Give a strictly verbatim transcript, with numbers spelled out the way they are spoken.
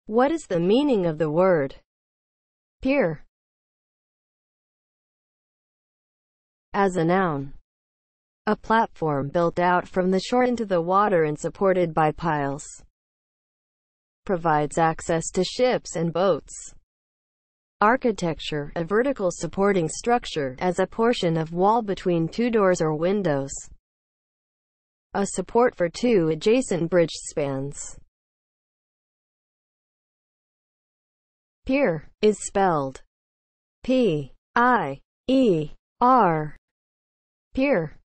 What is the meaning of the word pier? As a noun, a platform built out from the shore into the water and supported by piles. Provides access to ships and boats. Architecture, a vertical supporting structure, as a portion of wall between two doors or windows. A support for two adjacent bridge spans. Pier is spelled P I E R. Pier.